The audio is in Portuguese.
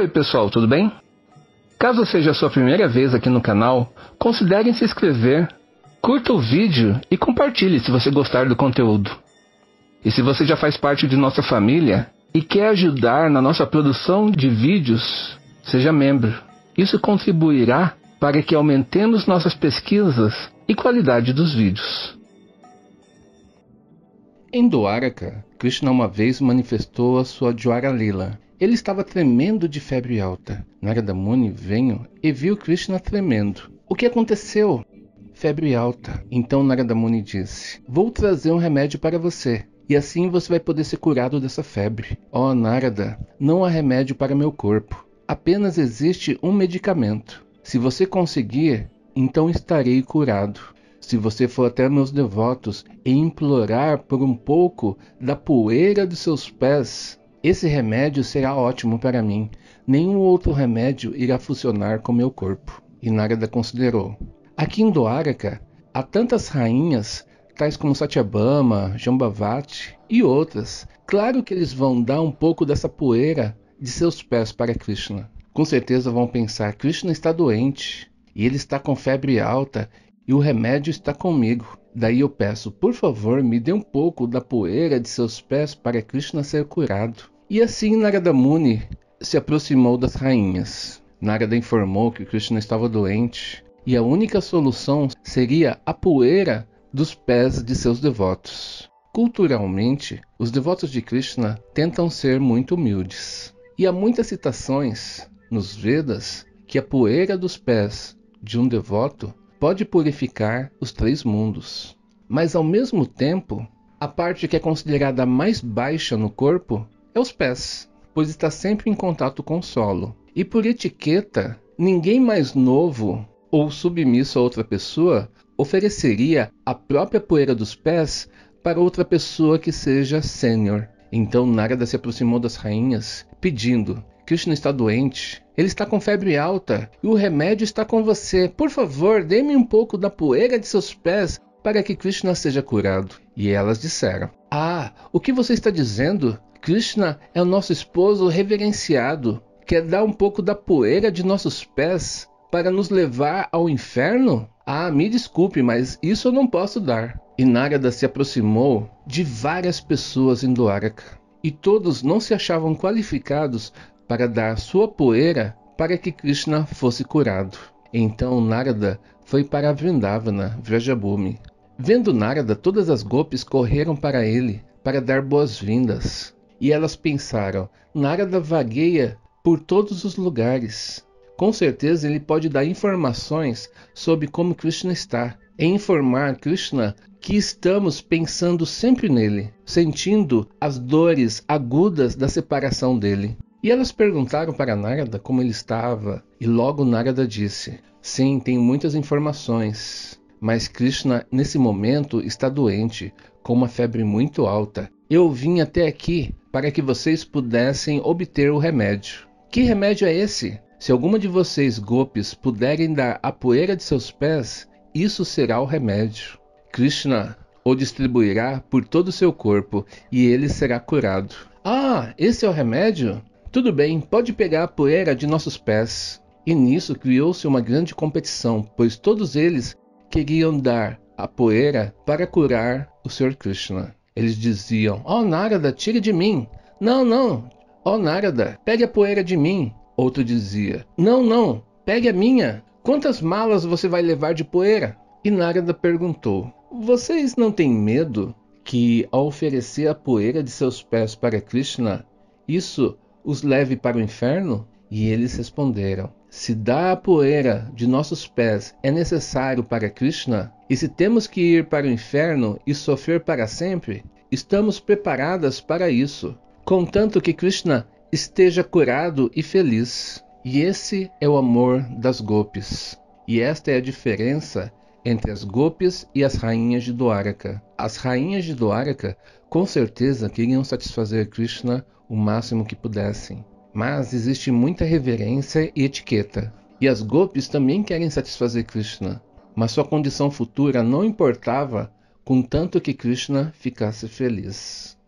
Oi pessoal, tudo bem? Caso seja a sua primeira vez aqui no canal, considere se inscrever, curta o vídeo e compartilhe se você gostar do conteúdo. E se você já faz parte de nossa família e quer ajudar na nossa produção de vídeos, seja membro. Isso contribuirá para que aumentemos nossas pesquisas e qualidade dos vídeos. Em Dwaraka, Krishna uma vez manifestou a sua Jwara Lila. Ele estava tremendo de febre alta. Narada Muni veio e viu Krishna tremendo. O que aconteceu? Febre alta. Então Narada Muni disse: vou trazer um remédio para você, e assim você vai poder ser curado dessa febre. Ó Narada, não há remédio para meu corpo. Apenas existe um medicamento. Se você conseguir, então estarei curado. Se você for até meus devotos e implorar por um pouco da poeira de seus pés, esse remédio será ótimo para mim. Nenhum outro remédio irá funcionar com meu corpo. E Narada considerou: aqui em Dwaraka há tantas rainhas, tais como Satyabhama, Jambavati e outras. Claro que eles vão dar um pouco dessa poeira de seus pés para Krishna. Com certeza vão pensar: Krishna está doente e ele está com febre alta e o remédio está comigo. Daí eu peço, por favor, me dê um pouco da poeira de seus pés para Krishna ser curado. E assim Narada Muni se aproximou das rainhas. Narada informou que Krishna estava doente e a única solução seria a poeira dos pés de seus devotos. Culturalmente, os devotos de Krishna tentam ser muito humildes. E há muitas citações nos Vedas que a poeira dos pés de um devoto pode purificar os 3 mundos. Mas ao mesmo tempo, a parte que é considerada mais baixa no corpo é os pés, pois está sempre em contato com o solo. E por etiqueta, ninguém mais novo ou submisso a outra pessoa ofereceria a própria poeira dos pés para outra pessoa que seja sênior. Então Narada se aproximou das rainhas, pedindo: Krishna está doente, ele está com febre alta e o remédio está com você. Por favor, dê-me um pouco da poeira de seus pés para que Krishna seja curado. E elas disseram: ah, o que você está dizendo? Krishna é o nosso esposo reverenciado. Quer dar um pouco da poeira de nossos pés para nos levar ao inferno? Ah, me desculpe, mas isso eu não posso dar. E Narada se aproximou de várias pessoas em Dwaraka, e todos não se achavam qualificados para dar sua poeira para que Krishna fosse curado. Então Narada foi para Vrindavana, Vrajabhumi. Vendo Narada, todas as gopis correram para ele para dar boas-vindas. E elas pensaram: Narada vagueia por todos os lugares. Com certeza ele pode dar informações sobre como Krishna está, e informar Krishna que estamos pensando sempre nele, sentindo as dores agudas da separação dele. E elas perguntaram para Narada como ele estava, e logo Narada disse: sim, tem muitas informações, mas Krishna nesse momento está doente, com uma febre muito alta. Eu vim até aqui para que vocês pudessem obter o remédio. Que remédio é esse? Se alguma de vocês, gopis, puderem dar a poeira de seus pés, isso será o remédio. Krishna o distribuirá por todo o seu corpo e ele será curado. Ah, esse é o remédio? Tudo bem, pode pegar a poeira de nossos pés. E nisso criou-se uma grande competição, pois todos eles queriam dar a poeira para curar o Sr. Krishna. Eles diziam: ó Narada, tire de mim. Não, não. Ó Narada, pegue a poeira de mim. Outro dizia: não, não, pegue a minha. Quantas malas você vai levar de poeira? E Narada perguntou: vocês não têm medo que ao oferecer a poeira de seus pés para Krishna, isso os leve para o inferno? E eles responderam: se dar a poeira de nossos pés é necessário para Krishna, e se temos que ir para o inferno e sofrer para sempre, estamos preparadas para isso, contanto que Krishna esteja curado e feliz. E esse é o amor das gopis. E esta é a diferença entre as gopis e as rainhas de Dwaraka. As rainhas de Dwaraka com certeza queriam satisfazer Krishna o máximo que pudessem. Mas existe muita reverência e etiqueta. E as gopis também querem satisfazer Krishna, mas sua condição futura não importava, contanto que Krishna ficasse feliz.